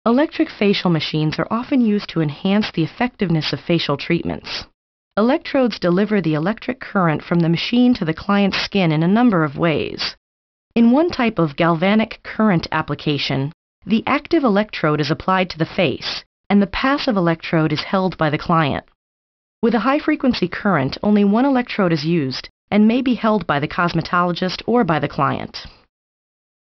Electric facial machines are often used to enhance the effectiveness of facial treatments. Electrodes deliver the electric current from the machine to the client's skin in a number of ways. In one type of galvanic current application, the active electrode is applied to the face, and the passive electrode is held by the client. With a high-frequency current, only one electrode is used and may be held by the cosmetologist or by the client.